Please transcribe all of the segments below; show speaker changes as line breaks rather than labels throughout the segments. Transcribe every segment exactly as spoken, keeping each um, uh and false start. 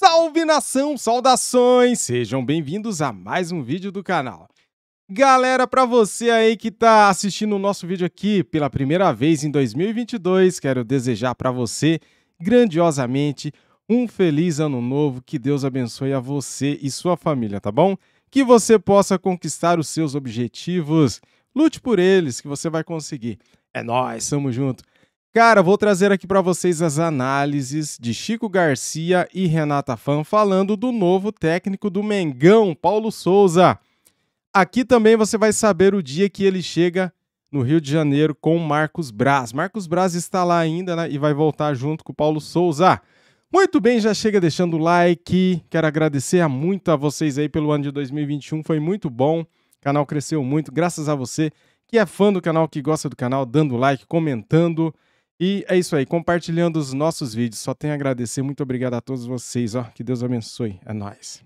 Salve nação, saudações! Sejam bem-vindos a mais um vídeo do canal. Galera, para você aí que tá assistindo o nosso vídeo aqui pela primeira vez em dois mil e vinte e dois, quero desejar para você grandiosamente um feliz ano novo, que Deus abençoe a você e sua família, tá bom? Que você possa conquistar os seus objetivos, lute por eles que você vai conseguir. É nóis, tamo junto. Cara, vou trazer aqui para vocês as análises de Chico Garcia e Renata Fã falando do novo técnico do Mengão, Paulo Souza. Aqui também você vai saber o dia que ele chega no Rio de Janeiro com Marcos Braz. Marcos Braz está lá ainda, né, e vai voltar junto com o Paulo Souza. Muito bem, já chega deixando o like. Quero agradecer a muito a vocês aí pelo ano de dois mil e vinte e um, foi muito bom. O canal cresceu muito, graças a você que é fã do canal, que gosta do canal, dando like, comentando. E é isso aí, compartilhando os nossos vídeos. Só tenho a agradecer, muito obrigado a todos vocês, ó. Que Deus abençoe, é nóis.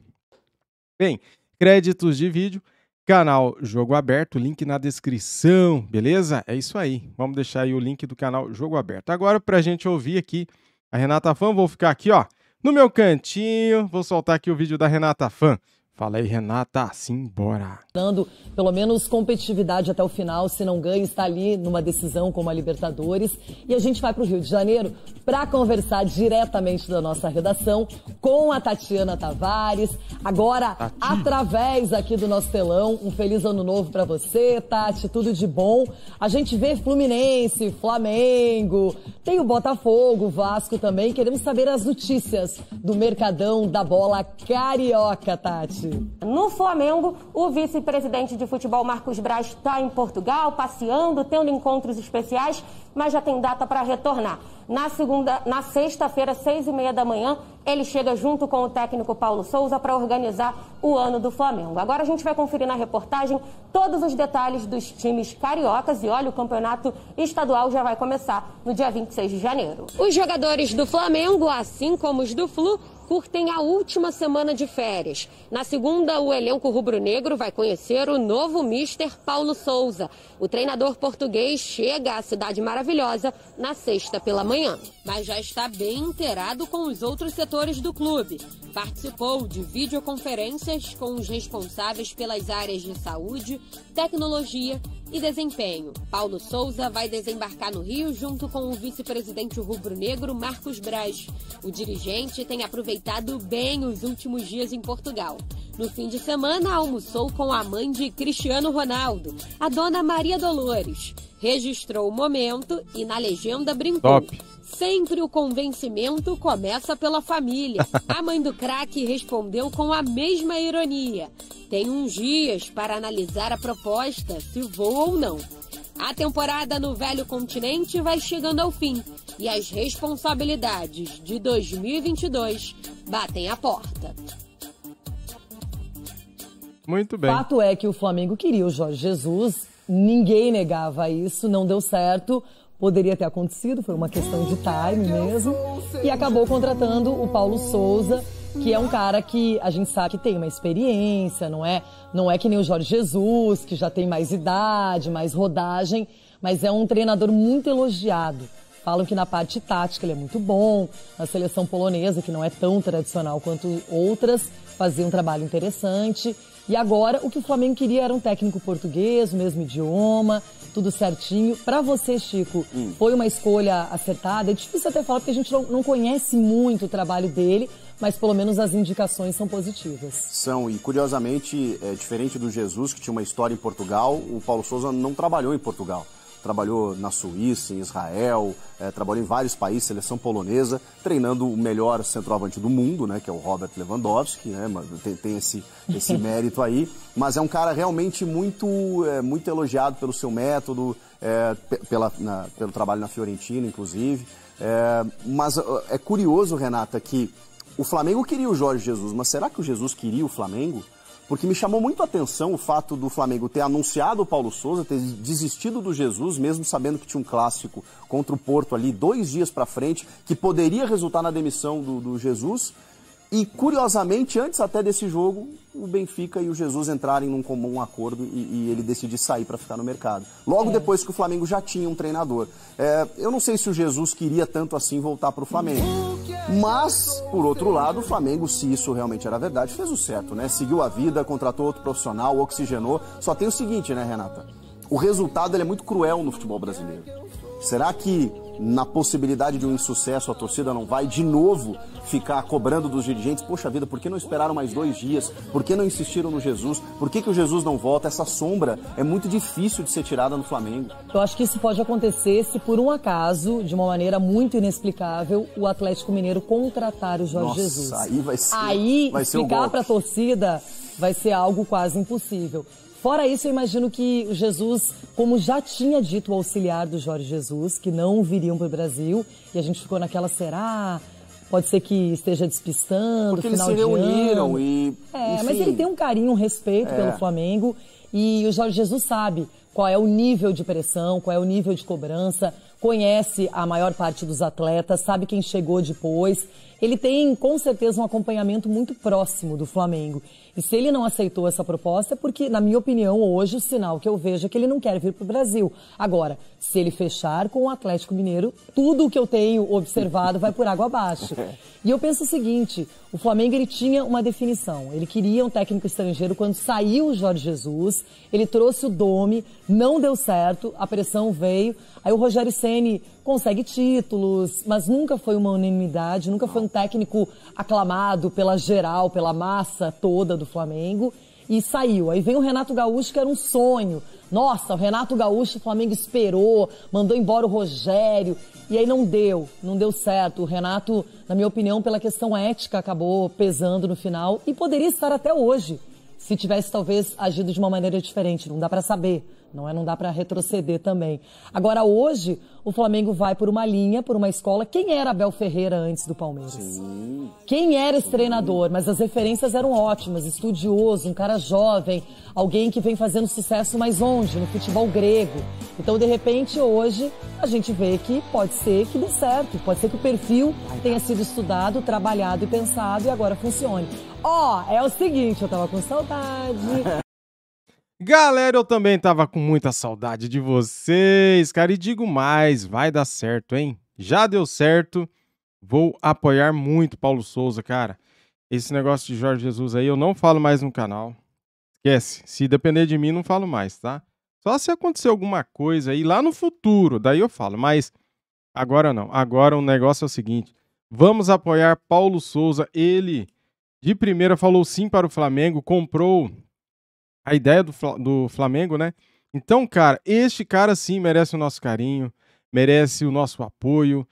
Bem, créditos de vídeo, canal Jogo Aberto, link na descrição, beleza? É isso aí, vamos deixar aí o link do canal Jogo Aberto. Agora, pra gente ouvir aqui a Renata Fã, vou ficar aqui, ó, no meu cantinho, vou soltar aqui o vídeo da Renata Fã. Fala aí, Renata, simbora.
Dando pelo menos competitividade até o final, se não ganha, está ali numa decisão como a Libertadores. E a gente vai para o Rio de Janeiro para conversar diretamente da nossa redação com a Tatiana Tavares. Agora, Tati. através aqui do nosso telão, um feliz ano novo para você, Tati, tudo de bom. A gente vê Fluminense, Flamengo, tem o Botafogo, Vasco também. Queremos saber as notícias do Mercadão da Bola Carioca, Tati.
No Flamengo, o vice-presidente de futebol Marcos Braz está em Portugal, passeando, tendo encontros especiais, mas já tem data para retornar. Na segunda, na sexta-feira, seis e meia da manhã, ele chega junto com o técnico Paulo Souza para organizar o ano do Flamengo. Agora a gente vai conferir na reportagem todos os detalhes dos times cariocas e olha, o campeonato estadual já vai começar no dia vinte e seis de janeiro. Os jogadores do Flamengo, assim como os do Flu, curtem a última semana de férias. Na segunda, o elenco rubro-negro vai conhecer o novo mister Paulo Souza. O treinador português chega à Cidade Maravilhosa na sexta pela manhã. Mas já está bem inteirado com os outros setores do clube. Participou de videoconferências com os responsáveis pelas áreas de saúde, tecnologia e desempenho. Paulo Souza vai desembarcar no Rio junto com o vice-presidente rubro-negro Marcos Braz. O dirigente tem aproveitado bem os últimos dias em Portugal. No fim de semana, almoçou com a mãe de Cristiano Ronaldo, a dona Maria Dolores. Registrou o momento e na legenda brincou.
Top.
Sempre o convencimento começa pela família. A mãe do craque respondeu com a mesma ironia. Tem uns dias para analisar a proposta, se voa ou não. A temporada no Velho Continente vai chegando ao fim e as responsabilidades de dois mil e vinte e dois batem a porta.
Muito bem.
Fato é que o Flamengo queria o Jorge Jesus, ninguém negava isso, não deu certo. Poderia ter acontecido, foi uma questão de time mesmo. E acabou contratando o Paulo Souza, que é um cara que a gente sabe que tem uma experiência, não é, não é que nem o Jorge Jesus, que já tem mais idade, mais rodagem, mas é um treinador muito elogiado. Falam que na parte tática ele é muito bom, na seleção polonesa, que não é tão tradicional quanto outras, fazia um trabalho interessante. E agora o que o Flamengo queria era um técnico português, o mesmo idioma, tudo certinho. Para você, Chico, hum. foi uma escolha acertada? É difícil até falar porque a gente não, não conhece muito o trabalho dele, mas pelo menos as indicações são positivas.
São, e curiosamente, é, diferente do Jesus, que tinha uma história em Portugal, o Paulo Souza não trabalhou em Portugal. Trabalhou na Suíça, em Israel, é, trabalhou em vários países, seleção polonesa, treinando o melhor centroavante do mundo, né, que é o Robert Lewandowski, né, tem, tem esse, esse mérito aí, mas é um cara realmente muito, é, muito elogiado pelo seu método, é, pela, na, pelo trabalho na Fiorentina, inclusive. É, mas é curioso, Renata, que o Flamengo queria o Jorge Jesus, mas será que o Jesus queria o Flamengo? Porque me chamou muito a atenção o fato do Flamengo ter anunciado o Paulo Souza, ter desistido do Jesus, mesmo sabendo que tinha um clássico contra o Porto ali, dois dias para frente, que poderia resultar na demissão do, do Jesus. E, curiosamente, antes até desse jogo, o Benfica e o Jesus entrarem num comum acordo e, e ele decidir sair para ficar no mercado. Logo é. depois que o Flamengo já tinha um treinador. É, eu não sei se o Jesus queria tanto assim voltar para o Flamengo. Mas, por outro lado, o Flamengo, se isso realmente era verdade, fez o certo, né? Seguiu a vida, contratou outro profissional, oxigenou. Só tem o seguinte, né, Renata? O resultado ele é muito cruel no futebol brasileiro. Será que, na possibilidade de um insucesso, a torcida não vai de novo ficar cobrando dos dirigentes? Poxa vida, por que não esperaram mais dois dias? Por que não insistiram no Jesus? Por que, que o Jesus não volta? Essa sombra é muito difícil de ser tirada no Flamengo.
Eu acho que isso pode acontecer se, por um acaso, de uma maneira muito inexplicável, o Atlético Mineiro contratar o Jorge
Nossa,
Jesus.
aí vai ser,
aí,
vai ser
explicar para a torcida vai ser algo quase impossível. Fora isso, eu imagino que o Jesus, como já tinha dito o auxiliar do Jorge Jesus, que não viriam para o Brasil, e a gente ficou naquela, será? Pode ser que esteja despistando,
porque
final
eles se
de
reuniram
ano.
e...
É,
enfim.
mas ele tem um carinho, um respeito
É.
pelo Flamengo, e o Jorge Jesus sabe qual é o nível de pressão, qual é o nível de cobrança, conhece a maior parte dos atletas, sabe quem chegou depois. Ele tem, com certeza, um acompanhamento muito próximo do Flamengo. E se ele não aceitou essa proposta, é porque, na minha opinião, hoje o sinal que eu vejo é que ele não quer vir para o Brasil. Agora, se ele fechar com o Atlético Mineiro, tudo o que eu tenho observado vai por água abaixo. E eu penso o seguinte, o Flamengo ele tinha uma definição. Ele queria um técnico estrangeiro. Quando saiu o Jorge Jesus, ele trouxe o Domi, não deu certo, a pressão veio. Aí o Rogério Ceni consegue títulos, mas nunca foi uma unanimidade, nunca foi um técnico aclamado pela geral, pela massa toda do Flamengo, e saiu. Aí vem o Renato Gaúcho, que era um sonho. Nossa, o Renato Gaúcho, o Flamengo esperou, mandou embora o Rogério, e aí não deu, não deu certo. O Renato, na minha opinião, pela questão ética, acabou pesando no final, e poderia estar até hoje, se tivesse talvez agido de uma maneira diferente, não dá para saber. Não é? Não dá para retroceder também. Agora, hoje, o Flamengo vai por uma linha, por uma escola. Quem era Abel Ferreira antes do Palmeiras?
Sim.
Quem era esse treinador? Mas as referências eram ótimas. Estudioso, um cara jovem, alguém que vem fazendo sucesso mais longe, no futebol grego. Então, de repente, hoje, a gente vê que pode ser que dê certo. Pode ser que o perfil tenha sido estudado, trabalhado e pensado e agora funcione. Ó, oh, é o seguinte, eu tava com saudade...
Galera, eu também tava com muita saudade de vocês, cara, e digo mais, vai dar certo, hein? Já deu certo, vou apoiar muito Paulo Souza, cara. Esse negócio de Jorge Jesus aí, eu não falo mais no canal. Esquece, se depender de mim, não falo mais, tá? Só se acontecer alguma coisa aí lá no futuro, daí eu falo, mas agora não. Agora o negócio é o seguinte, vamos apoiar Paulo Souza, ele de primeira falou sim para o Flamengo, comprou... a ideia do, do Flamengo, né? Então, cara, este cara sim merece o nosso carinho, merece o nosso apoio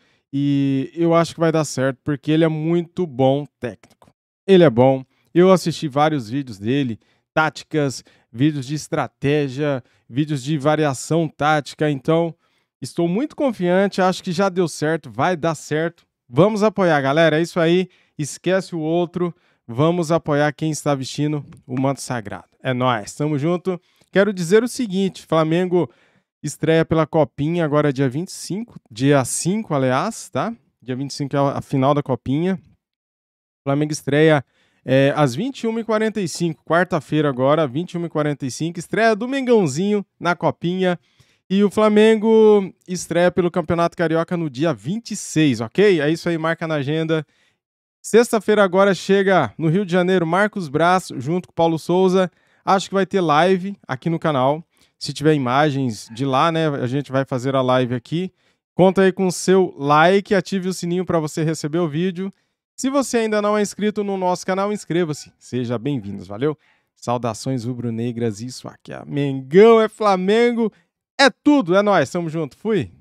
e eu acho que vai dar certo porque ele é muito bom técnico. Ele é bom, eu assisti vários vídeos dele, táticas, vídeos de estratégia, vídeos de variação tática, então estou muito confiante, acho que já deu certo, vai dar certo. Vamos apoiar, galera, é isso aí, esquece o outro. Vamos apoiar quem está vestindo o manto sagrado. É nóis, tamo junto. Quero dizer o seguinte, Flamengo estreia pela Copinha agora dia vinte e cinco, dia cinco, aliás, tá? Dia vinte e cinco é a final da Copinha. Flamengo estreia é, às vinte e uma e quarenta e cinco, quarta-feira agora, vinte e uma e quarenta e cinco, estreia do Mengãozinho na Copinha. E o Flamengo estreia pelo Campeonato Carioca no dia vinte e seis, ok? É isso aí, marca na agenda. Sexta-feira agora chega no Rio de Janeiro Marcos Braz junto com o Paulo Souza. Acho que vai ter live aqui no canal. Se tiver imagens de lá, né, a gente vai fazer a live aqui. Conta aí com o seu like, ative o sininho para você receber o vídeo. Se você ainda não é inscrito no nosso canal, inscreva-se. Seja bem-vindos, valeu? Saudações rubro-negras, isso aqui é Mengão, é Flamengo, é tudo, é nóis, tamo junto, fui!